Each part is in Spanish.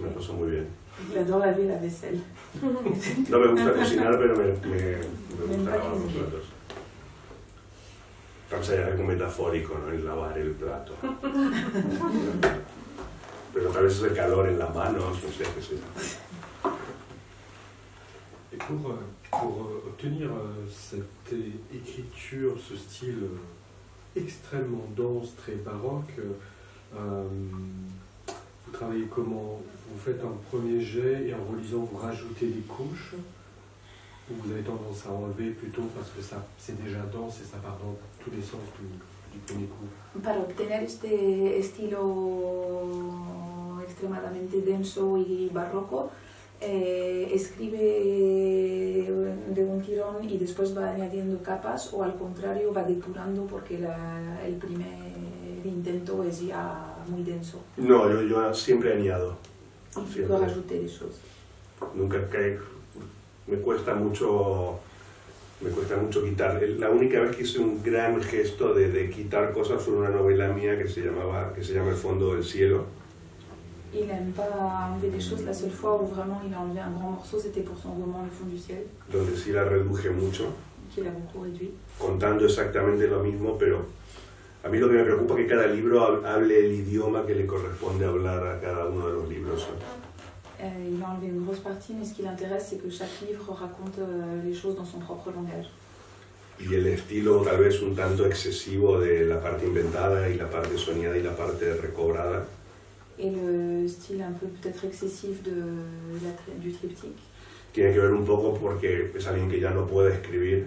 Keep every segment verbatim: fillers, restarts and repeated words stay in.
me paso muy bien. Il adore laver la vaisselle. No me gusta cocinar, pero me, me, me gusta lavar los platos. Vamos a algo metafórico, ¿no? El lavar el plato. Pero tal vez es el calor en las manos, no sé qué sea. Et pour, pour obtenir cette écriture, ce style extrêmement dense, très baroque, euh, vous travaillez comment? Vous faites un premier jet et en relisant vous rajoutez des couches, ou vous avez tendance à enlever plutôt parce que ça c'est déjà dense et ça part dans tous les sens du, du premier coup? Para obtener este estilo extremadamente denso y barroco, eh, escribe de un tirón y después va añadiendo capas, o al contrario va depurando porque la, el primer intento es ya muy denso. No, yo, yo siempre añado. Il faut rajouter des choses. Nunca cae, me cuesta mucho, me cuesta mucho quitar. La única vez que hice un gran gesto de, de quitar cosas fue una novela mía que se llamaba, que se llama El fondo del cielo. Il n'aime pas enlever des choses. La seule fois où vraiment il a enlevé un grand morceau, c'était pour son roman Le fond du ciel, Donde sí la reduje mucho, qu'il a beaucoup réduit. contando exactamente lo mismo, pero a mí lo que me preocupa es que cada libro hable el idioma que le corresponde hablar a cada uno de los libros. Euh, il a enlevé une grosse partie, mais ce qui l'intéresse, c'est que chaque livre raconte euh, les choses dans son propre langage. Y el estilo tal vez un tanto excesivo de la parte inventada y la parte soñada y la parte recobrada. Et le style un peu peut-être excessif de la, du triptyque. Tiene que ver un poco porque es alguien que ya no puede escribir.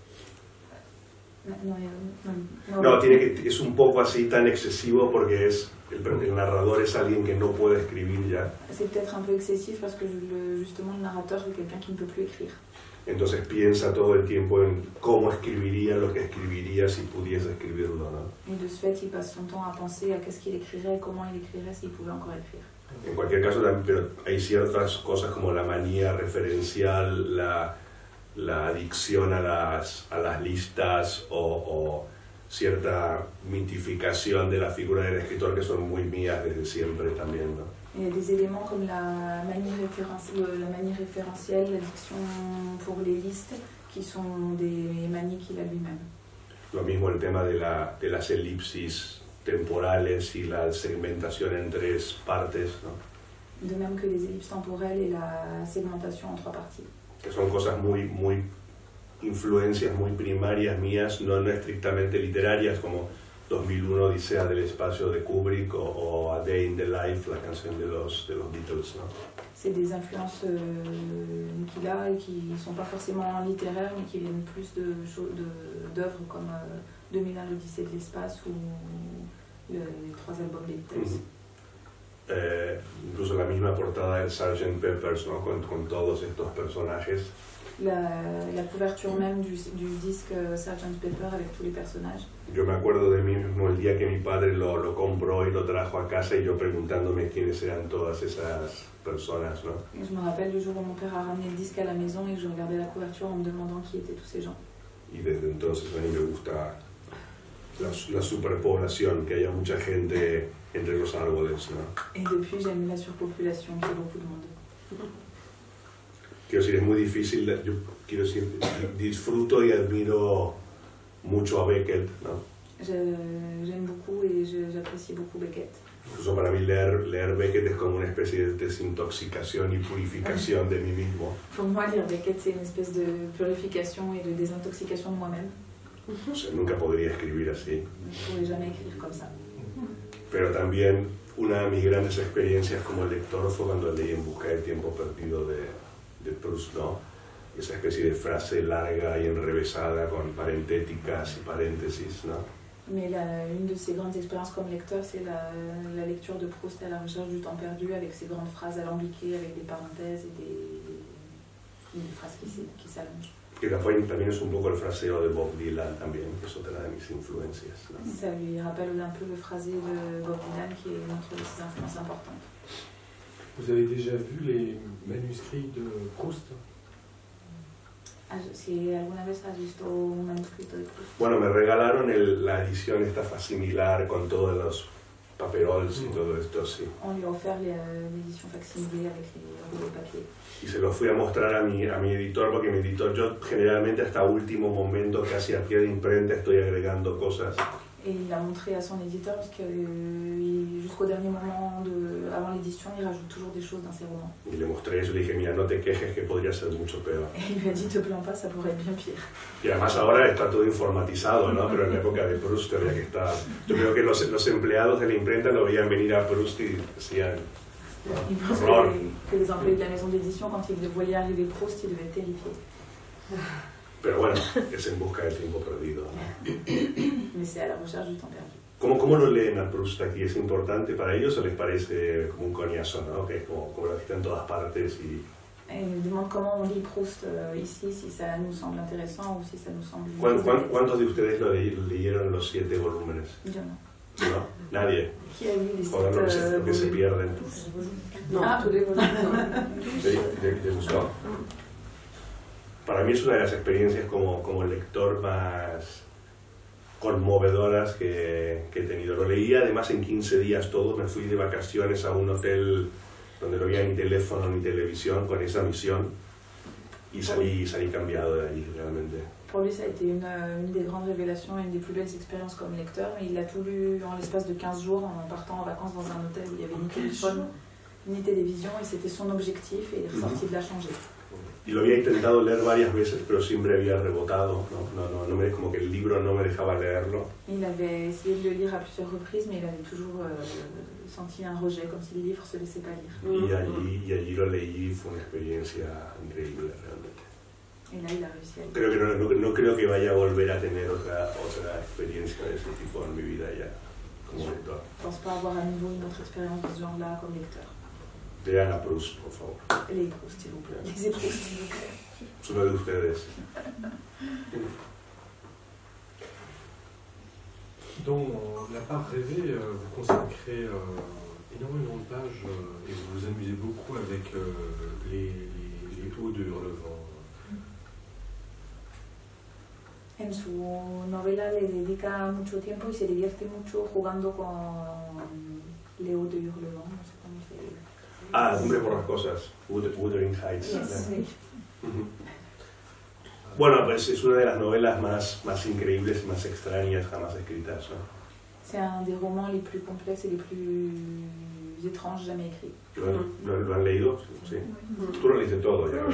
No, no, no, no, No, tiene que, es un poco así tan excesivo porque es el, el narrador es alguien que no puede escribir ya. C'est peut-être un peu excessif parce que le, justement le narrateur est quelqu'un qui ne peut plus écrire. Entonces piensa todo el tiempo en cómo escribiría lo que escribiría si pudiese escribirlo, ¿no? Et de ce fait, il passe son temps à penser à qu'est-ce qu'il écrirait, comment il écrirait s'il pouvait encore écrire. En cualquier caso, pero hay ciertas cosas como la manía referencial, la, la adicción a las, a las listas o, o cierta mitificación de la figura del escritor que son muy mías desde siempre también, ¿no? Il y a des éléments comme la manie, référentielle, la manie référentielle, l'addiction pour les listes, qui sont des manies qu'il a lui-même. Lo mismo el tema de, la, de las elipsis temporales y la segmentación en tres partes, ¿no? De même que les ellipses temporelles et la segmentation en trois parties. Que son cosas muy, muy influencias muy primarias mías, no, no estrictamente literarias, como dos mil uno Odisea del espacio de Kubrick o, o A Day in the Life, la canción de los, de los Beatles, ¿no? C'est des influences euh, qu'il a et qui ne sont pas forcément littéraires, mais qui viennent plus de, de, d'œuvres comme euh, deux mille un l'Odyssée de l'espace ou le, les trois albums des Beatles. Mm-hmm. eh, incluso la misma portada del sergeant Pepper's, ¿no? con, con todos estos personajes. La, la couverture même du, du disque sergeant Pepper avec tous les personnages. Yo me acuerdo de mí mismo el día que mi padre lo, lo compró y lo trajo a casa y yo preguntándome quiénes eran todas esas personas, ¿no? Je me rappelle le jour où mon père a ramené le disque à la maison et je regardais la couverture en me demandant qui étaient tous ces gens. Y desde entonces a mí me gusta la, la superpoblación, que haya mucha gente entre los árboles, ¿no? Et depuis, j'aime la surpopulation, qu'il y ait beaucoup de monde. Quiero decir, es muy difícil, yo quiero decir, disfruto y admiro mucho a Beckett, ¿no? Je, j'aime beaucoup et je, j'apprécie beaucoup Beckett. Incluso para mí leer, leer Beckett es como una especie de desintoxicación y purificación de mí mismo. Pour moi, lire Beckett, c'est une espèce de purification et de désintoxication de moi-même. O sea, nunca podría escribir así. Je ne pourrais jamais écrire comme ça. Pero también una de mis grandes experiencias como lector fue cuando leí En busca del tiempo perdido de, de Proust, ¿no? Esa especie de frase larga y enrevesada con parentéticas y paréntesis, ¿no? Mais la, une de ses grandes expériences comme lecteur, c'est la, la lecture de Proust à la recherche du temps perdu, avec ses grandes phrases alambiquées, avec des parenthèses et des, des phrases qui, qui s'allongent. Que también es un poco el fraseo de Bob Dylan también, que es otra de mis influencias, ¿no? Ça lui rappelle un peu le phrasé de Bob Dylan, qui est une autre de ses influences importantes. Vous avez déjà vu les manuscrits de Proust? Si alguna vez has visto un manuscrito de Proust. Bueno, me regalaron el, la edición esta similar con todos los paperols y todo esto, sí. On lui a offert l'édition facsimilée avec les rouleaux papier. Y se lo fui a mostrar a mi, a mi editor, porque mi editor, yo generalmente hasta último momento, casi a pie de imprenta, estoy agregando cosas. Et il a montré à son éditeur, parce que euh, jusqu'au dernier moment, de, avant l'édition, il rajoute toujours des choses dans ses romans. Y le mostré eso, le dije, mira, no te quejes que podría ser mucho peor. Et il lui a dit, te plains pas, ça pourrait être bien pire. Y además ahora está todo informatizado, ¿no? Pero en la época de Proust había que estar... Yo creo que los, los empleados de la imprenta lo veían venir a Proust y decían... Il pense que, que les employés de la maison d'édition, quand ils voyaient arriver Proust, ils devaient être terrifiés. Pero bueno, es en busca del tiempo perdido, ¿no? Mais c'est à la recherche du temps perdu. ¿Cómo, ¿Cómo lo leen a Proust aquí? ¿Es importante para ellos o les parece como un coñazo, ¿no? Que es como, como lo está en todas partes y... Et il me demande comment on lit Proust euh, ici, si ça nous semble intéressant ou si ça nous semble... ¿Cuán, cuán, ¿Cuántos de ustedes lo le, leyeron los siete volúmenes? Yo no. ¿No? ¿Nadie? Qui a lu les Joder, no, que se, sept que se pierden. Non, ah, tous les volumes. ¿Sí? ¿Te, te gustó? Para mí es una de las experiencias como, como lector más conmovedoras que, que he tenido. Lo leí además en quince días todo, me fui de vacaciones a un hotel donde no había ni teléfono ni televisión con esa misión y salí, salí cambiado de allí realmente. Pour lui, ça a été une, une des grandes révélations et une des plus belles expériences comme lecteur. Mais il a tout lu en l'espace de quinze jours en partant en vacances dans un hôtel où il n'y avait ni téléphone ni télévision et c'était son objectif et il est ressorti de là changé. Y lo había intentado leer varias veces, pero siempre había rebotado. No, no, no, no me, como que el libro no me dejaba leerlo. Il avait essayé de le lire à plusieurs reprises, mais il avait toujours euh, senti un rejet, comme si le livre se laissait pas lire. Y allí, y allí lo leí, fue una experiencia increíble realmente. Et là, il a réussi à lire. Creo que no, no, no creo que vaya a volver a tener otra, otra experiencia de ese tipo en mi vida ya como lector. Je ne pense pas avoir à nouveau une autre expérience de ce genre-là comme lecteur. Lean a Proust, por favor. Les Proust, s'il vous plaît. Les Proust, s'il vous plaît. Es uno de ustedes. Dans La part rêvée, euh, vous consacrez euh, énormément de pages euh, et vous vous amusez beaucoup avec euh, les, les, les hauts de Hurlevent. En su novela le dedica mucho tiempo y se divierte mucho jugando con Leo de Hurlevent, no sé cómo se dice. Ah, Cumbre por las Cosas, Wuthering Heights. Yes. Sí. Uh-huh. Bueno, pues es una de las novelas más, más increíbles y más extrañas jamás escritas, ¿no? C'est un des romans les plus complexes et les plus étranges jamais écrits. ¿Lo, lo, ¿Lo han leído? Sí. Tú lo leíste todo, ya.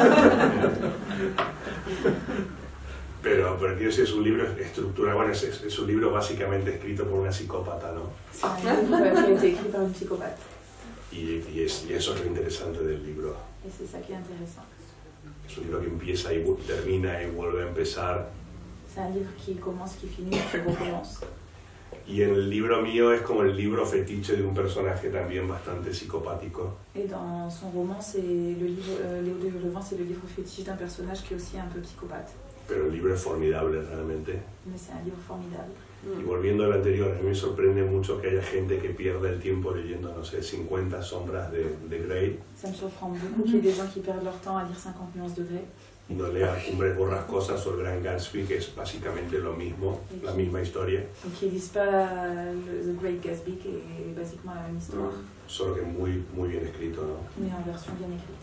Pero, pero tío, si es un libro estructura, bueno, es, es, es un libro básicamente escrito por una psicópata, ¿no? C'est un livre qui a été écrit par une psychopathe. Y, y, es, y eso es lo interesante del libro. Et c'est ça qui est intéressant. Es un libro que empieza y termina y vuelve a empezar. C'est un livre qui commence, qui finit, qui recommence. Y en el libro mío es como el libro fetiche de un personaje también bastante psicopático. Et dans son roman, c'est le livre euh, Léo de Hurlevent, c'est le livre fétiche d'un personnage qui est aussi un peu psychopathe. Pero el libro es formidable realmente. Mais c'est un livre formidable. Y volviendo al anterior, a mí me sorprende mucho que haya gente que pierda el tiempo leyendo, no sé, cincuenta sombras de, de Grey. Ça me surprend beaucoup qu'il y ait des gens qui perdent leur temps à lire cinquante nuances de Grey. Y no lea Cumbres Borrascosas o El Gran Gatsby, que es básicamente lo mismo, la misma historia. Et qui ne lisent pas le, The Great Gatsby, qui est basiquement la même histoire. Solo que muy, muy bien escrito, ¿no? Mais en version bien écrite.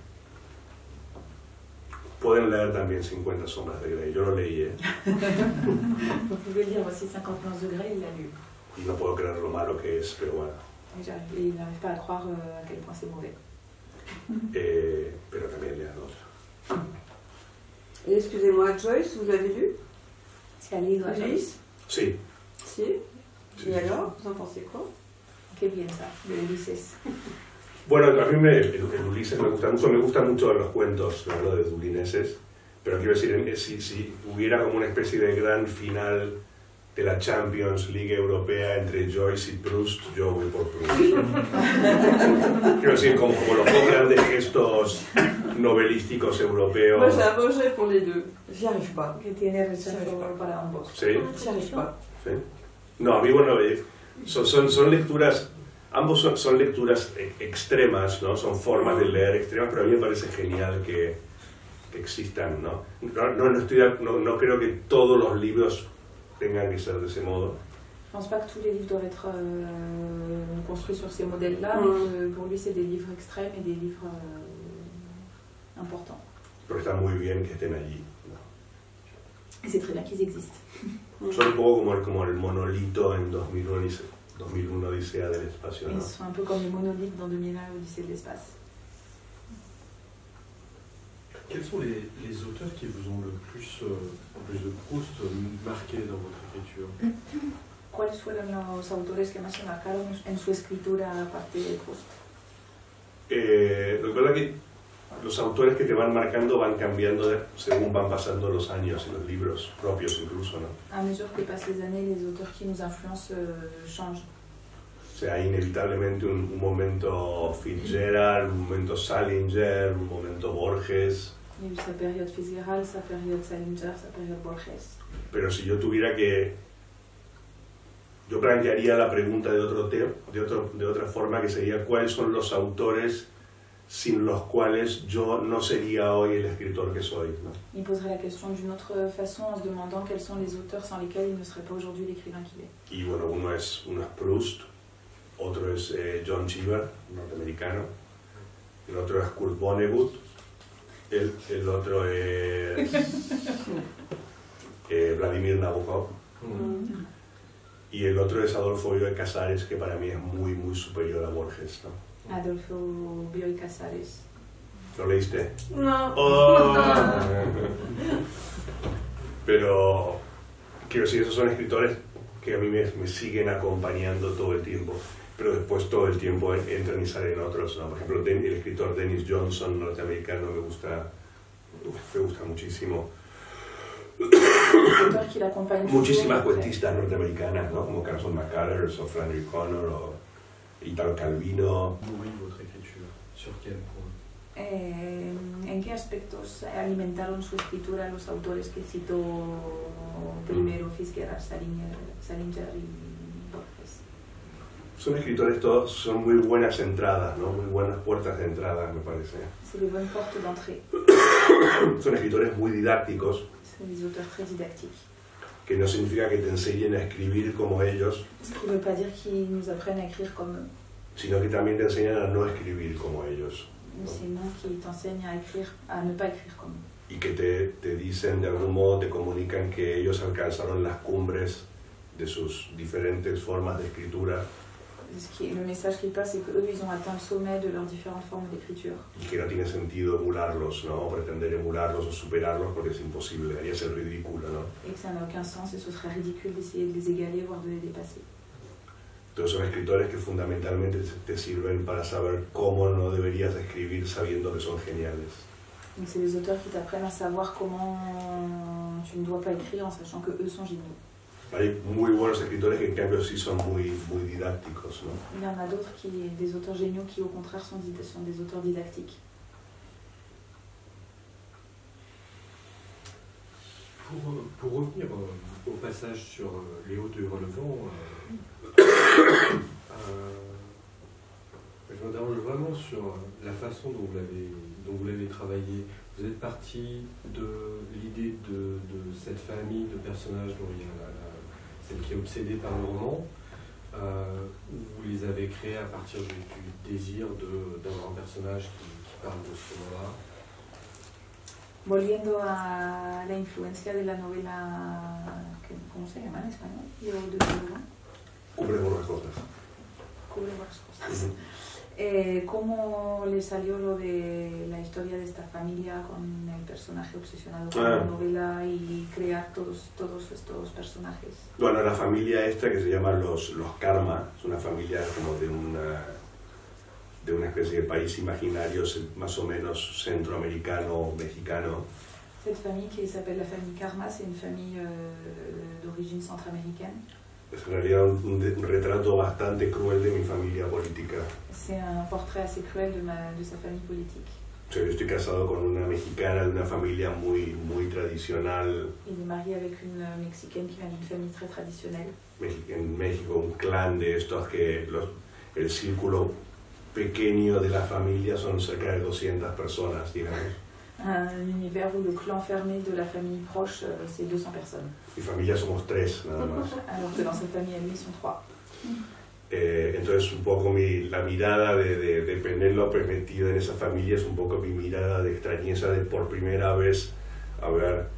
Pueden leer también cincuenta sombras de Grey, yo lo leí, ¿eh? Vous pouvez lire aussi cinquante nuances de Grey, il l'a lu. Y no puedo creer lo malo que es, pero bueno. Et il n'arrive pas à croire euh, à quel point c'est mauvais. Eh, pero también lean otra. Et excusez-moi, Joyce, vous l'avez lu? Tu as leído a Joyce? Sí. Si. Sí, Et sí, alors, vous en pensez quoi? Qué bien ça, de Ulises. Bueno, a mí me, el, el Ulises me gusta mucho, me gustan mucho los cuentos, ¿no? De dublineses, pero quiero decir, si, si hubiera como una especie de gran final de la Champions League Europea entre Joyce y Proust, yo voy por Proust. Quiero decir, como, como los dos grandes gestos novelísticos europeos. Moi, j'ai un rejet pour les deux. J'y arrive pas. Que tiene rechazo para ambos. ¿Sí? J'y arrive pas. ¿Sí? No, a mí, bueno, eh, son, son, son lecturas... Ambos son, son lecturas extremas, ¿no? Son formas de leer extremas, pero a mí me parece genial que, que existan, ¿no? No, no, no, estoy, no, no creo que todos los libros tengan que ser de ese modo, Je pense pas que tous les livres doivent être euh, construits sur ces modèles-là, Mm. mais que pour lui c'est des livres extrêmes et des livres euh, importants. Pero está muy bien que estén allí, ¿no? Et c'est très bien qu'ils existent. Son un poco como el, como el monolito en dos mil uno, Odise- dos mil uno Odisea del Espacio, ¿no? Ils sont un peu comme les monolithes dans deux mille un, Odyssée de l'espace. Quels sont les, les auteurs qui vous ont le plus, euh, plus de Proust marqué dans votre écriture? ¿Cuáles fueron los autores que más se marcaron en su escritura aparte de Proust? Eh, recuerda que los autores que te van marcando van cambiando de- según van pasando los años y los libros propios incluso, ¿no? À mesure que passent les années, les auteurs qui nous influencent euh, changent. O sea, hay inevitablemente un, un momento Fitzgerald, un momento Salinger, un momento Borges, Il y a eu sa période Fitzgerald, sa période Salinger, sa période Borges. pero si yo tuviera que... Yo plantearía la pregunta de, otro te- de, otro, de otra forma, que sería ¿cuáles son los autores sin los cuales yo no sería hoy el escritor que soy, ¿no? Il poserait la question d'une autre façon en se demandant quels sont les auteurs sans lesquels il ne serait pas aujourd'hui l'écrivain qu'il est. Y bueno, uno es, uno es Proust, otro es eh, John Cheever, norteamericano, el otro es Kurt Vonnegut, el, el otro es eh, Vladimir Nabokov, Mm. y el otro es Adolfo Bioy Casares, que para mí es muy, muy superior a Borges, ¿no? Adolfo Bioy Casares. ¿Lo leíste? No. Oh. Pero, quiero decir, esos son escritores que a mí me, me siguen acompañando todo el tiempo, pero después todo el tiempo entran y salen otros, ¿no? Por ejemplo, Den- el escritor Dennis Johnson, norteamericano, me gusta, uf, me gusta muchísimo. Auteurs qui l'accompagnent toujours. Muchísimas cuentistas norteamericanas, ¿no? Como Carson McCullers o Flannery Connor o Italo Calvino. Nourrit votre écriture. Sur quel point? Eh, ¿En qué aspectos alimentaron su escritura los autores que citó primero, Fitzgerald, Salinger, Salinger y Borges? Son escritores todos, son muy buenas entradas, ¿no? Muy buenas puertas de entrada, me parece. C'est des bonnes portes d'entrée. Son escritores muy didácticos, C'est des auteurs très didactiques. que no significa que te enseñen a escribir como ellos, Ce qui ne veut pas dire qu'ils nous apprennent à écrire comme eux, sino que también te enseñan a no escribir como ellos. sinon qu'ils t'enseignent à écrire, à ne pas écrire comme eux. Y que te, te dicen, de algún modo, te comunican que ellos alcanzaron las cumbres de sus diferentes formas de escritura Ce qui est, le message qu'ils passent, c'est qu'eux, ils ont atteint le sommet de leurs différentes formes d'écriture. y que no tiene sentido emularlos, ¿no? O pretender emularlos o superarlos porque es imposible, haría ser ridículo, ¿no? Et que ça n'a aucun sens et ce serait ridicule d'essayer de les égaler, voire de les dépasser. Entonces son escritores que fundamentalmente te sirven para saber cómo no deberías escribir sabiendo que son geniales. Donc c'est des auteurs qui t'apprennent à savoir comment tu ne dois pas écrire en sachant que eux sont géniaux. Hay muy buenos escritores que en cambio sí son muy, muy didácticos, ¿no? Il y en a d'autres qui, des auteurs géniaux qui au contraire sont, did- sont des auteurs didactiques. Pour, euh, pour revenir euh, au passage sur euh, Léo de Relevant, euh, euh, je m'interroge vraiment sur euh, la façon dont vous l'avez dont vous l'avez travaillé. Vous êtes parti de l'idée de, de cette famille de personnages dont il y a la, la- celle qui est obsédée par le roman, euh, où vous les avez créés à partir du, du désir de- d'avoir un personnage qui, qui parle de ce moment-là. Volviendo a la influencia de la novela, que- ¿cómo se llama en español? Léo de Relevant. Cubre por las cosas. Cubre varias cosas. Eh, ¿Cómo le salió lo de la historia de esta familia con el personaje obsesionado con Ah. la novela y crear todos, todos estos personajes? Bueno, la familia esta que se llama los, los Karma, es una familia como de una, de una especie de país imaginario se- más o menos centroamericano o mexicano, Cette famille qui s'appelle la famille Karma, c'est une famille euh, d'origine centra-américaine. es en realidad un, un de- un retrato bastante cruel de mi familia política. C'est un portrait assez cruel de, ma, de sa famille politique. O sea, yo estoy casado con una mexicana de una familia muy, muy tradicional, Il est marié avec une Mexicaine qui vient d'une famille très traditionnelle. Mex- en México, un clan de estos que los, el círculo pequeño de la familia son cerca de doscientas personas, digamos. Un univers où le clan fermé de la famille proche, euh, c'est deux cents personnes. Mi familia somos tres, nada más. Alors que dans cette famille à lui, ils sont trois. Eh, entonces, un poco mi, la mirada de, de, de Penélope metida en esa familia es un poco mi mirada de extrañeza de por primera vez haber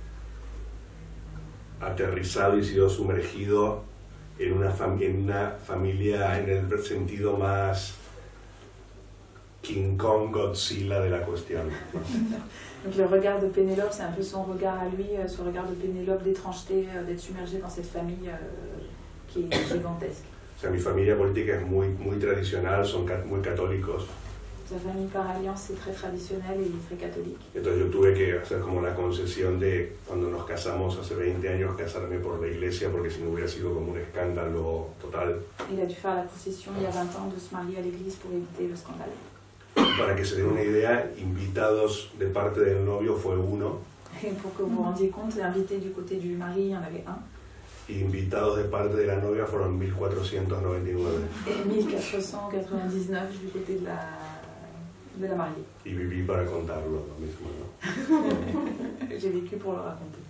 aterrizado y sido sumergido en una, fam en una familia en el sentido más King Kong, Godzilla de la cuestión. Donc le regard de Pénélope, c'est un peu son regard à lui, son regard de Pénélope d'étrangeté, d'être submergé dans cette famille euh, qui est gigantesque. O sea, mi familia política es muy, muy tradicional, son cat muy católicos. Sa famille par alliance est très traditionnelle et très catholique. Entonces yo tuve que hacer como la concesión de cuando nos casamos hace veinte años, casarme por la iglesia, porque si no hubiera sido como un escándalo total. Il a dû faire la concession il y a vingt ans de se marier à l'église pour éviter le scandale. Para que se den una idea, invitados de parte del novio fue uno. Et pour que vous vous rendiez compte, l'invité du côté du mari, il y en avait un. Y invitados de parte de la novia fueron mil cuatrocientos noventa y nueve. Et mille quatre cent quatre-vingt-dix-neuf du côté de la, de la mariée. Y viví para contarlo lo mismo, ¿no? J'ai vécu pour le raconter.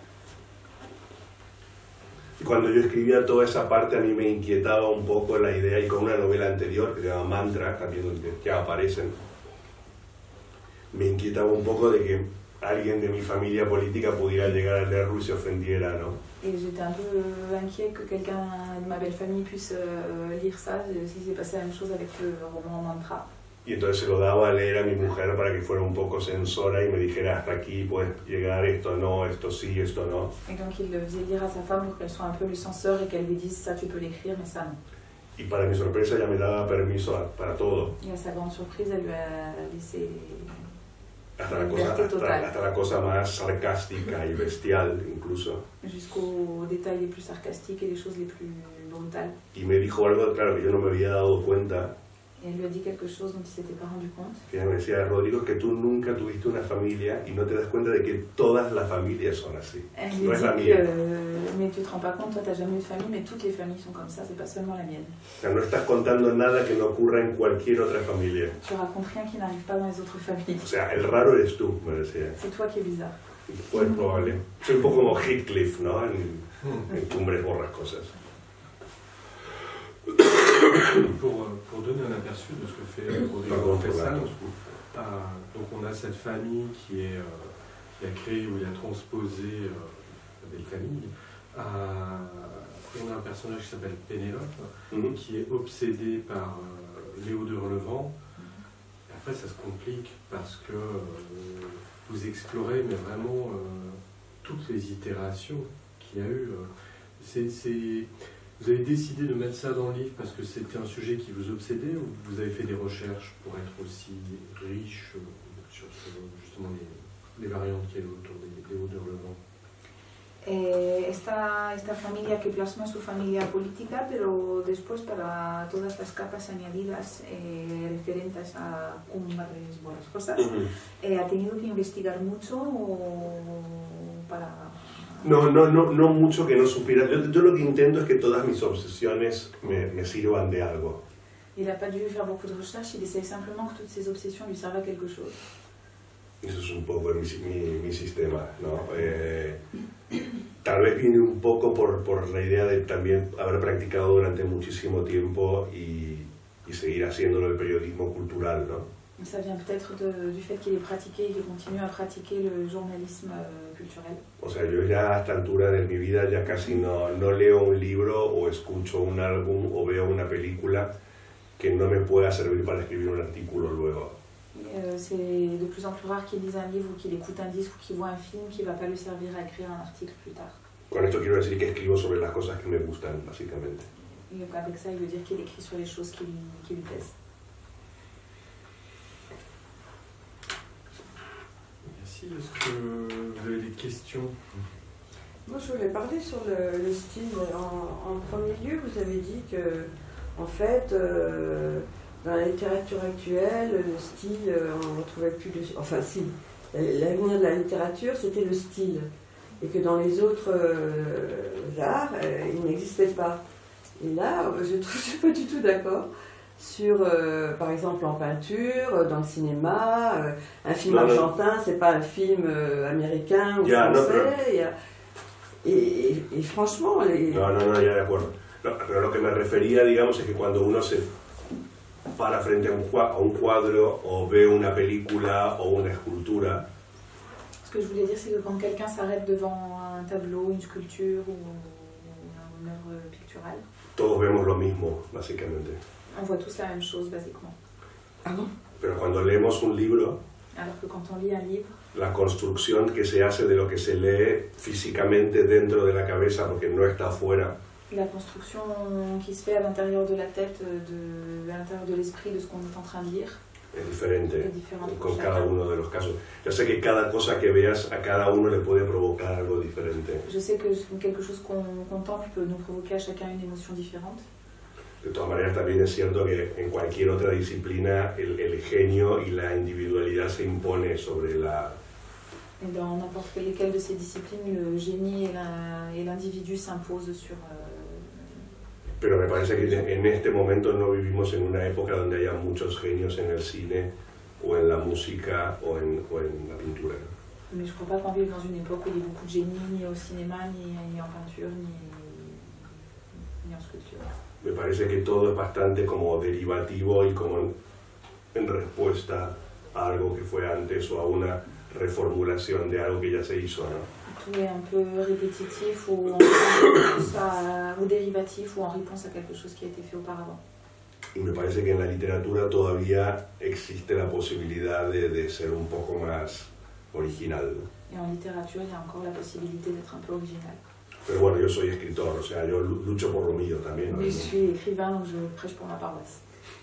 Y cuando yo escribía toda esa parte a mí me inquietaba un poco la idea, y con una novela anterior que se llama Mantra, también donde ya aparecen, me inquietaba un poco de que alguien de mi familia política pudiera llegar a leerlo y se ofendiera, ¿no? Et j'étais un peu inquiet que quelqu'un de ma belle famille puisse euh, lire ça, si c'est passé la même chose avec le roman Mantra. Y entonces se lo daba a leer a mi mujer para que fuera un poco censora y me dijera hasta aquí puedes llegar, esto no, esto sí, esto no. Et donc il le faisait lire à sa femme pour qu'elle soit un peu le censeur et qu'elle lui dise ça tu peux l'écrire mais ça non. Y para mi sorpresa ella me daba permiso a, para todo. Et à sa grande surprise, elle lui a laissé hasta la, cosa, hasta, hasta la cosa más sarcástica y bestial incluso. Jusqu'aux détails les plus sarcastiques et les choses les plus brutales. Y me dijo algo, claro, que yo no me había dado cuenta. Et elle lui a dit quelque chose dont il s'était pas rendu compte. Que ella me decía, Rodrigo, que tú nunca tuviste una familia y no te das cuenta de que todas las familias son así. Elle lui no es la dit mía. que, mais tu te rends pas compte, toi t'as jamais eu de famille, mais toutes les familles sont comme ça, c'est pas seulement la mienne. O sea, no estás contando nada que no ocurra en cualquier otra familia. Tu racontes rien qui n'arrive pas dans les autres familles. O sea, el raro eres tú, me decía. C'est toi qui es bizarre. Pues probable. Soy un poco como Heathcliff, ¿no? En, en Cumbres Borrascosas. Pour, pour donner un aperçu de ce que fait Rodrigo Fessal, euh, donc on a cette famille qui, est, euh, qui a créé ou qui a transposé euh, la belle famille. À, après on a un personnage qui s'appelle Pénélope, mm-hmm. qui est obsédé par euh, Léo de Relevant. Et après ça se complique parce que euh, vous explorez mais vraiment euh, toutes les itérations qu'il y a eu. Euh, c'est, c'est, Vous avez décidé de mettre ça dans le livre parce que c'était un sujet qui vous obsédait ou vous avez fait des recherches pour être aussi riche sur ce, justement les, les variantes qu'il y a autour des, des hauts de Relevant? Eh, esta, esta familia que plasma su familia política, pero después para todas las capas añadidas eh, referentes a Cumbres Borrascosas, uh-huh. eh, ¿ha tenido que investigar mucho o para...? No, no, no, no mucho que no supiera. Yo, yo lo que intento es que todas mis obsesiones me, me sirvan de algo. Il n'a pas dû faire beaucoup de recherches, il essaye simplement que toutes ses obsessions lui servent à quelque chose. Eso es un poco mi, mi, mi sistema, ¿no? Eh, tal vez viene un poco por, por la idea de también haber practicado durante muchísimo tiempo y, y seguir haciéndolo el periodismo cultural, ¿no? Ça vient peut-être de, du fait qu'il ait pratiqué et qu'il continue à pratiquer le journalisme euh, culturel. O sea, yo ya a esta altura de mi vida ya casi no, no leo un libro o escucho un álbum o veo una película que no me pueda servir para escribir un artículo luego. Euh, c'est de plus en plus rare qu'il lise un livre ou qu'il écoute un disque ou qu'il voit un film qui ne va pas lui servir à écrire un article plus tard. Con esto quiero decir que escribo sobre las cosas que me gustan, básicamente. Et avec ça, il veut dire qu'il écrit sur les choses qui lui, qui lui plaisent. Est-ce que vous avez des questions? Moi, je voulais parler sur le, le style. En, en premier lieu, vous avez dit que, en fait, euh, dans la littérature actuelle, le style, on ne trouvait plus de... Enfin, si, l'avenir de la littérature, c'était le style. Et que dans les autres euh, arts, euh, il n'existait pas. Et là, je ne suis pas du tout d'accord. sur, euh, par exemple, en peinture, dans le cinéma. Euh, un film non, argentin, c'est pas un film euh, américain ou ya, français. No, y a, et, et, et franchement, les... No, no, no, ya de acuerdo. No, pero lo que me refería, digamos, es que cuando uno se para frente a un, a un cuadro o ve una película o una escultura. Ce que je voulais dire, c'est que quand quelqu'un s'arrête devant un tableau, une sculpture ou une œuvre picturale, Todos vemos lo mismo, básicamente. on voit tous la même chose, basiquement. Ah bon? Pero cuando leemos un libro, Alors que quand on lit un livre, la construcción que se hace de lo que se lee físicamente dentro de la cabeza, porque no está afuera, la construction qui se fait à l'intérieur de la tête, de, à l'intérieur de l'esprit de ce qu'on est en train de lire, es diferente es diferente con pour cada chacun. uno de los casos. Ya sé que cada cosa que veas a cada uno le puede provocar algo diferente. Je sais que quelque chose qu'on contemple peut nous provoquer à chacun une émotion différente. De todas maneras, también es cierto que en cualquier otra disciplina el, el genio y la individualidad se impone sobre la... Et dans n'importe lesquelles de ces disciplines, le génie et la- et l'individu s'imposent sur... Euh, Pero me parece que en este momento no vivimos en una época donde haya muchos genios en el cine o en la música o en, o en la pintura. mais je ne crois pas qu'on vive dans une époque où il y a beaucoup de génie, ni au cinéma, ni, ni en peinture, ni, ni en sculpture. Me parece que todo es bastante como derivativo y como en, en respuesta a algo que fue antes o a una reformulación de algo que ya se hizo, ¿no? Tout est un peu répétitif ou, en réponse à- ou dérivatif ou en réponse à quelque chose qui a été fait auparavant. Y me parece que en la literatura todavía existe la posibilidad de, de ser un poco más original. Et en littérature, il y a encore la possibilité d'être un peu original. Pero bueno, yo soy escritor, o sea, yo lu- lucho por lo mío también, ¿no? Mais je suis écrivain, donc je prêche pour ma paroisse.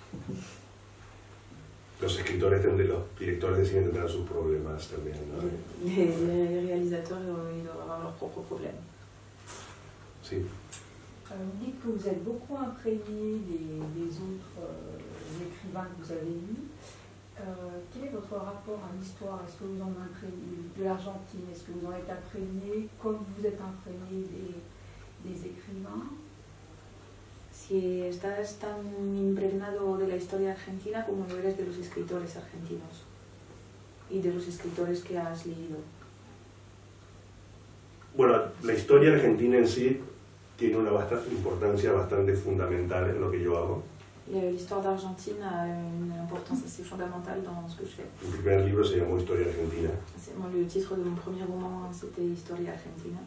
Los escritores, tendrán- los directores de cine tendrán sus problemas también, ¿no? Les, les réalisateurs, euh, ils doivent avoir leurs propres problèmes. Sí. Euh, Vous dites que vous êtes beaucoup imprégné des, des autres euh, écrivains que vous avez lus. Euh, quel est votre rapport à l'histoire? Est-ce que vous en imprégnez de l'Argentine? Est-ce que vous en êtes imprégné comme vous êtes imprégné des, des écrivains? Si estás tan impregnado de la historia argentina como lo eres de los escritores argentinos y de los escritores que has leído. Bueno, la historia argentina en sí tiene una bastante importancia bastante fundamental en lo que yo hago. Le- L'histoire d'Argentine a une importance assez fondamentale dans ce que je fais. Mi primer libro se llamó Historia Argentina C'est- moi, le titre de mon premier roman, c'était Historia Argentina.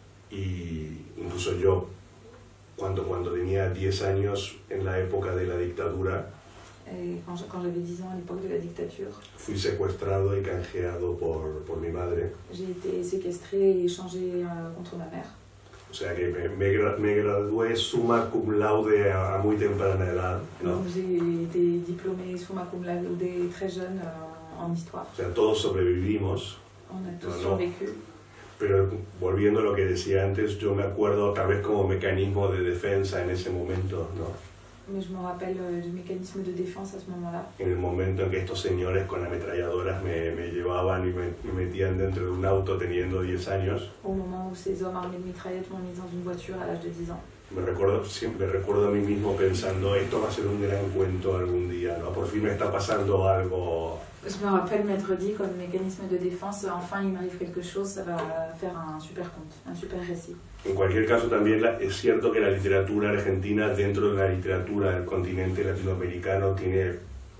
y incluso yo, cuando, cuando tenía diez años en la época de la dictadura, Et quand je- quand j'avais dix ans à l'époque de la dictature, fui secuestrado y canjeado por, por mi madre. j'ai été séquestrée et échangée euh, contre ma mère. O sea que me, me gra- me gradué summa cum laude a, a muy temprana edad, ¿no? Donc j'ai été diplômée summa cum laude très jeune euh, en histoire. O sea, todos sobrevivimos, On a tous No, no. survécu. pero volviendo a lo que decía antes, yo me acuerdo tal vez como mecanismo de defensa en ese momento, ¿no? Mais je me rappelle euh, du mécanisme de défense à ce moment-là. En el momento en que estos señores con ametralladoras me, me llevaban y me, me metían dentro de un auto teniendo diez años, Au moment où ces hommes armés de mitraillettes m'ont mise dans une voiture à l'âge de dix ans. me recuerdo, siempre me recuerdo a mí mismo pensando, esto va a ser un gran cuento algún día, ¿no? Por fin me está pasando algo. Je me rappelle m'être dit, comme mécanisme de défense, enfin il m'arrive quelque chose, ça va faire un super conte, un super récit. En cualquier caso, también la- es cierto que la literatura argentina, dentro de la literatura del continente latinoamericano, tiene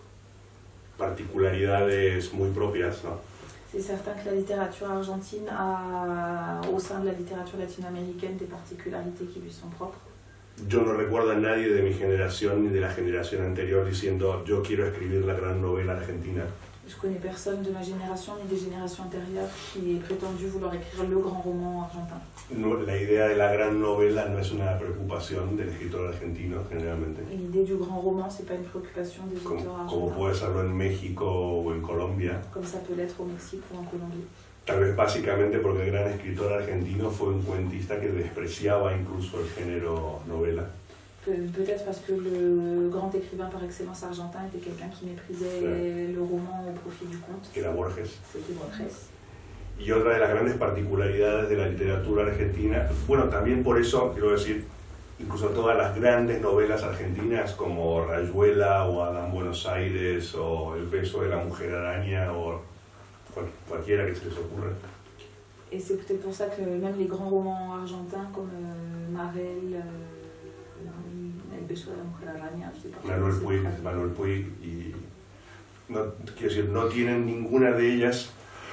particularidades muy propias, ¿no? C'est certain que la littérature argentine a, au sein de la littérature latino-américaine, des particularités qui lui sont propres. Yo no recuerdo a nadie de mi generación ni de la generación anterior diciendo yo quiero escribir la gran novela argentina. Je connais personne de ma génération ni des générations antérieures qui ait prétendu vouloir écrire le grand roman argentin. No, la idea de la gran novela no es una preocupación del escritor argentino generalmente, L'idée du grand roman, c'est pas une préoccupation des como, auteurs como argentins, puede serlo en México o en Colombia. comme ça peut l'être au Mexique ou en Colombie. Tal vez básicamente porque el gran escritor argentino fue un cuentista que despreciaba incluso el género novela. Pe- Peut-être parce que le grand écrivain par excellence argentin était quelqu'un qui méprisait Ouais. le roman au profit du conte. Que era Borges. C'était Borges. Y otra de las grandes particularidades de la literatura argentina, bueno, también por eso, quiero decir, incluso todas las grandes novelas argentinas como Rayuela o Adán Buenos Aires o El beso de la mujer araña o cual, cualquiera que se les ocurra. Et c'est peut-être pour ça que même les grands romans argentins comme euh, Marel, euh, El beso de la mujer araña, je sais pas Manuel Puig, Manuel Puig y no, quiero decir, no tienen ninguna de ellas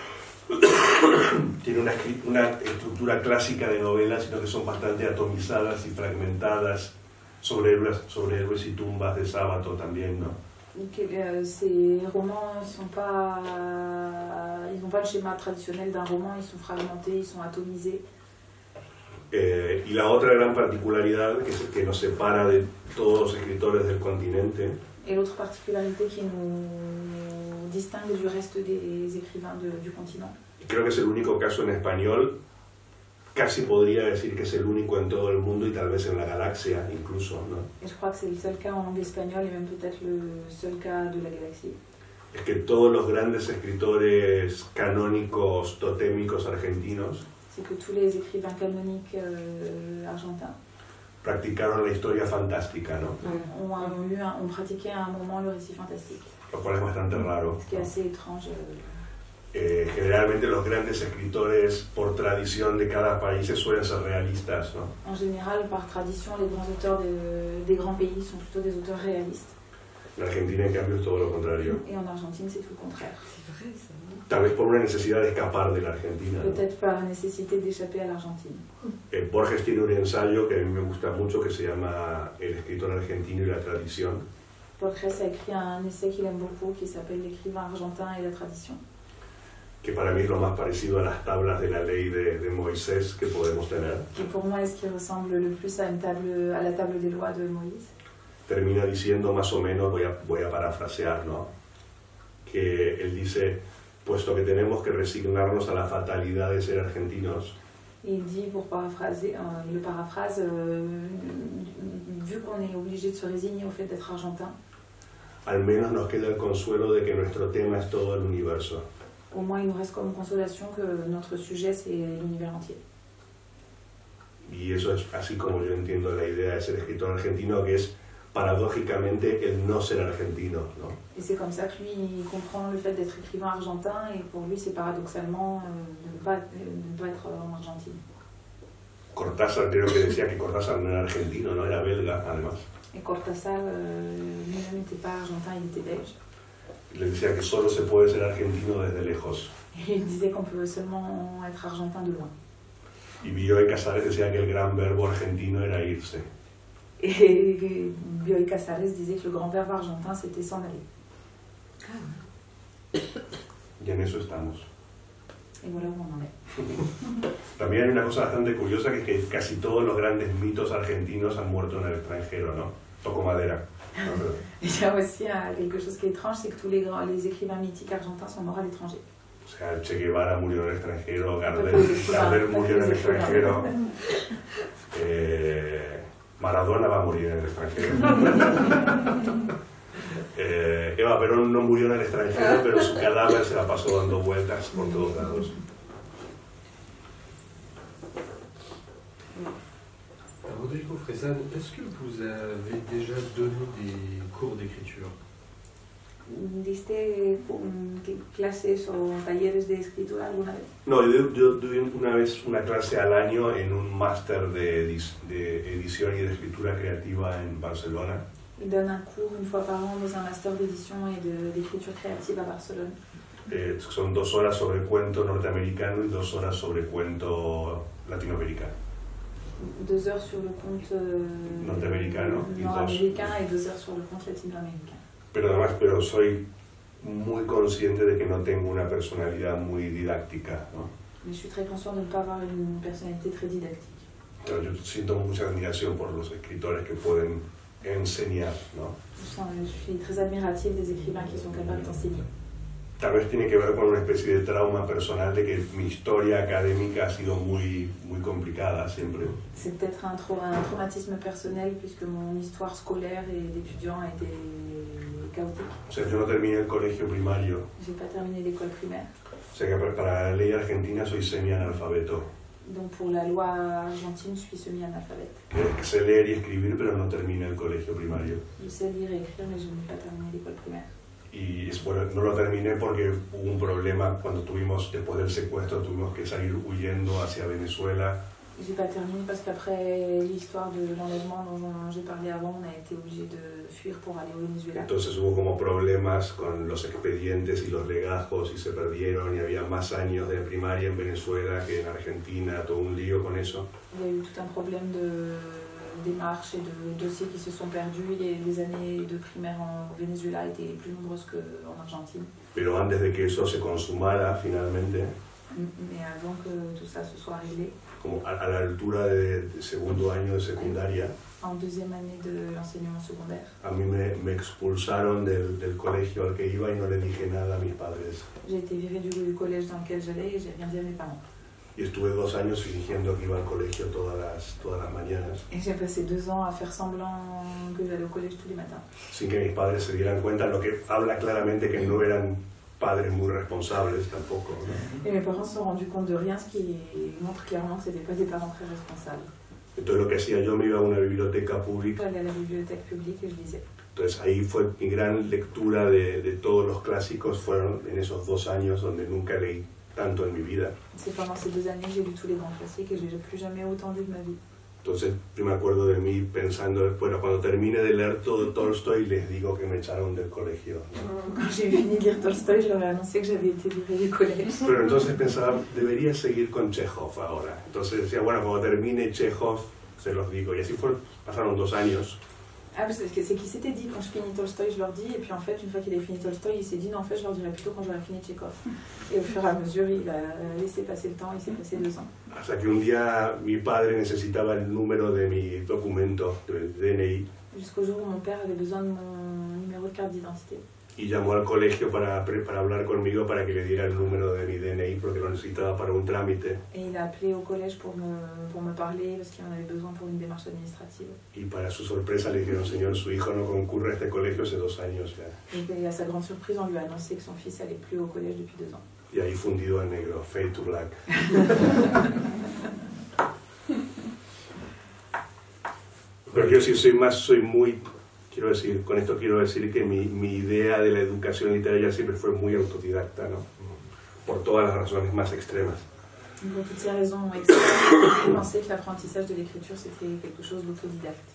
tiene una, una estructura clásica de novela, sino que son bastante atomizadas y fragmentadas sobre héroes, sobre héroes y tumbas de Sábato también, ¿no? Donc, euh, ces romans, ils sont pas, ils n'ont pas le schéma traditionnel d'un roman, ils sont fragmentés, ils sont atomisés. Eh, y la otra gran particularidad que, que nos separa de todos los escritores del continente. Et l'autre particularité qui nous distingue du reste des écrivains de, du continent. Creo que es el único caso en español, casi podría decir que es el único en todo el mundo y tal vez en la galaxia incluso, ¿no? Et je crois que c'est le seul cas en langue espagnole et même peut-être le seul cas de la galaxie. Es que todos los grandes escritores canónicos totémicos argentinos C'est que tous les écrivains canoniques euh, argentins practicaron la historia fantástica, ¿no? ont, ont, eu un, ont pratiqué à un moment le récit fantastique. Lo cual es bastante raro. Ce qui est assez étrange. Euh, Eh, generalmente los grandes escritores por tradición de cada país suelen ser realistas, ¿no? En général, par tradition, les grands auteurs de, des grands pays sont plutôt des auteurs réalistes. En Argentina, en cambio, es todo lo contrario. Et en Argentine, c'est tout le contraire. C'est vrai ça. Tal vez por una necesidad de escapar de la Argentina, ¿no? Peut-être par la nécessité d'échapper à l'Argentine. Eh, Borges tiene un ensayo que a mí me gusta mucho que se llama El escritor argentino y la tradición. Borges a écrit un essai qu'il aime beaucoup qui s'appelle L'écrivain argentin et la tradition. Que para mí es lo más parecido a las tablas de la ley de, de Moisés que podemos tener. Qui pour moi est ce qui ressemble le plus à, une table, à la table des lois de Moïse. Termina diciendo más o menos, voy a, voy a parafrasear, ¿no? Que él dice, puesto que tenemos que resignarnos a la fatalidad de ser argentinos, Et il dit, pour paraphraser, euh, il le paraphrase, euh, vu qu'on est obligé de se résigner au fait d'être argentin, al menos nos queda el consuelo de que nuestro tema es todo el universo. au moins il nous reste comme consolation que notre sujet c'est l'univers entier. Y eso es así como yo entiendo la idea de ser escritor argentino, que es paradójicamente el no ser argentino, ¿no? Et c'est comme ça que lui il comprend le fait d'être écrivain argentin et pour lui c'est paradoxalement euh, de ne pas, de ne pas être en Argentine. Cortázar, creo que decía que Cortázar no era argentino, no era belga, además. Et Cortázar euh, lui-même n'était pas argentin, il était belge. Le decía que solo se puede ser argentino desde lejos. Et il disait qu'on peut seulement être argentin de loin. Y Bioy Casares decía que el gran verbo argentino era irse. Et Bioy Casares disait que le grand verbe argentin c'était s'en aller. Y en eso estamos. Et voilà où on en est. También hay una cosa bastante curiosa, que es que casi todos los grandes mitos argentinos han muerto en el extranjero, ¿no? Toco madera. No, pero... Il y a aussi euh, quelque chose qui est étrange, c'est que tous les, grands, les écrivains mythiques argentins sont morts à l'étranger. O sea, Che Guevara murió en el extranjero, Gardel, Gardel murió en el extranjero, eh, Maradona va a morir en el extranjero. Eh, Eva Perón no murió en el extranjero, pero su cadáver se la pasó dando vueltas por todos lados. Rodrigo Fresán, est-ce que vous avez déjà donné des cours d'écriture? ¿Diste um, clases o talleres de escritura alguna vez? No, yo, yo doy una vez una clase al año en un máster de, edis, de edición y de escritura creativa en Barcelona. Il donne un cours une fois par an dans un master d'édition et de, d'écriture créative à Barcelone. Eh, son dos horas sobre cuento norteamericano y dos horas sobre cuento latinoamericano. Deux heures sur le conte euh, Norteamericano y nord-américain et deux heures sur le conte latino-américain. Pero además, pero soy muy consciente de que no tengo una personalidad muy didáctica, ¿no? Mais je suis très consciente de ne pas avoir une personnalité très didactique. Pero yo siento mucha admiración por los escritores que pueden enseñar, ¿no? Je suis très admirative des écrivains qui sont capables d'enseigner. Tal vez tiene que ver con una especie de trauma personal de que mi historia académica ha sido muy, muy complicada siempre. C'est peut-être un, tra- un traumatisme personnel puisque mon histoire scolaire et d'étudiant a été chaotique. O sea, yo no terminé el colegio primario. J'ai pas terminé l'école primaire. O sea que para la ley argentina soy semi-analfabeto. Donc pour la loi argentine, je suis semi-analphabète. que sé leer y escribir, pero no terminé el colegio primario. Je sais lire et écrire, mais je n'ai pas terminé l'école primaire. Y es, bueno, no lo terminé porque hubo un problema cuando tuvimos, después del secuestro, tuvimos que salir huyendo hacia Venezuela. J'ai pas terminé parce qu'après l'histoire de l'enlèvement dont j'ai parlé avant, on a été obligé de fuir pour aller au Venezuela. Entonces hubo como problemas con los expedientes y los legajos y se perdieron y había más años de primaria en Venezuela que en Argentina, todo un lío con eso. Il y a eu tout un problème de démarches et de dossiers qui se sont perdus. Les, les années de primaire en Venezuela étaient plus nombreuses qu'en Argentine. Pero antes de que eso se consumara finalmente, Mais avant que tout ça se soit réglé, como a, a la altura de, de segundo año de secundaria, en deuxième année de l'enseignement secondaire, a mí me, me expulsaron del, del colegio al que iba y no le dije nada a mis padres. j'ai été virée du, du collège dans lequel j'allais et j'ai rien dit à mes parents. Y estuve dos años fingiendo que iba al colegio todas las, todas las mañanas, Et j'ai passé deux ans à faire semblant que j'allais au collège tous les matins. sin que mis padres se dieran cuenta, lo que habla claramente que no eran padres muy responsables tampoco, ¿no? Et mes parents se sont rendus compte de rien, ce qui montre clairement que ce n'étaient pas des parents très responsables. Entonces lo que hacía yo, me iba a una biblioteca pública. J'allais à la bibliothèque publique et je lisais. Entonces ahí fue mi gran lectura de, de todos los clásicos, fueron en esos dos años donde nunca leí tanto en mi vida. C'est pendant ces deux années que j'ai lu tous les grands classiques et je n'ai plus jamais autant lu de ma vie. Entonces yo me acuerdo de mí pensando, bueno, cuando termine de leer todo Tolstoy les digo que me echaron del colegio, ¿no? Quand j'ai fini de lire Tolstoy, je leur ai annoncé que j'avais été virée du collège. Pero entonces pensaba, debería seguir con Chekhov ahora. Entonces decía, bueno, cuando termine Chekhov se los digo. Y así fue, pasaron dos años. Ah, parce que c'est qu'il s'était dit quand je finis Tolstoy, je leur dis, et puis en fait, une fois qu'il avait fini Tolstoy, il s'est dit non, en fait, je leur dirai plutôt quand j'aurai fini Tchekhov. Et au fur et à mesure, il a laissé passer le temps, il s'est passé deux ans. Hasta que un día mi padre necesitaba el número de mi documento, de D N I, Jusqu'au jour où mon père avait besoin de mon numéro de carte d'identité. y llamó al colegio para, para hablar conmigo para que le diera el número de mi D N I porque lo necesitaba para un trámite. Et il a appelé au collège pour me, pour me parler parce qu'il en avait besoin pour une démarche administrative. Y para su sorpresa le dijeron, señor, su hijo no concurre a este colegio hace dos años ya. Et à sa grande surprise, on lui a annoncé que son fils allait plus au collège depuis deux ans. Y ahí fundido a negro, fade to black. Pero quiero decir, soy más, soy muy, quiero decir, con esto quiero decir que mi, mi idea de la educación literaria siempre fue muy autodidacta, ¿no? Por todas las razones más extremas. Pour toutes ces raisons extrêmes, je pensais que l'apprentissage de l'écriture c'était quelque chose d'autodidacte.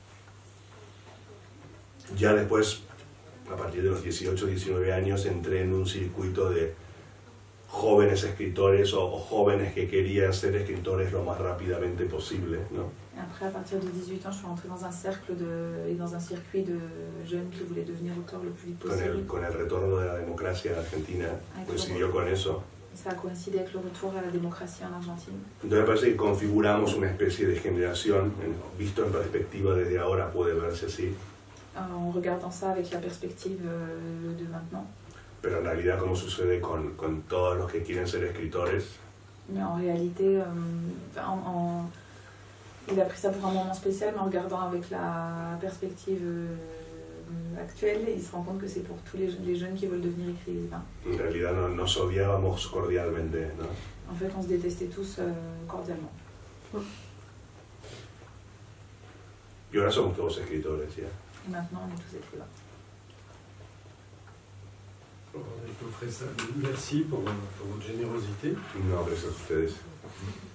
Ya después, a partir de los dieciocho, diecinueve años, entré en un circuito de jóvenes escritores o, o jóvenes que querían ser escritores lo más rápidamente posible, ¿no? Après, à partir de dix-huit ans, je suis rentrée dans un cercle de, et dans un circuit de jeunes qui voulaient devenir auteurs le plus vite Con possible. el, con el retorno de la democracia en Argentina, coincidió con eso. Ça a coïncidé avec le retour à la démocratie en Argentine. Entonces me parece que configuramos una especie de generación, en- visto en perspectiva desde ahora puede verse así, En regardant ça avec la perspective euh, de maintenant. pero en realidad como sucede con, con todos los que quieren ser escritores, Mais en réalité, euh, en, en- il a pris ça pour un moment spécial, mais en regardant avec la perspective euh, actuelle, il se rend compte que c'est pour tous les, les jeunes qui veulent devenir écrivains. en realidad no- nos odiábamos cordialmente, ¿no? En fait, on se détestait tous euh, cordialement. Y ahora somos todos escritores, ¿ya? Et maintenant, on est tous écrivains. Bon, on peut faire ça. Merci pour, pour votre générosité. No, gracias a ustedes.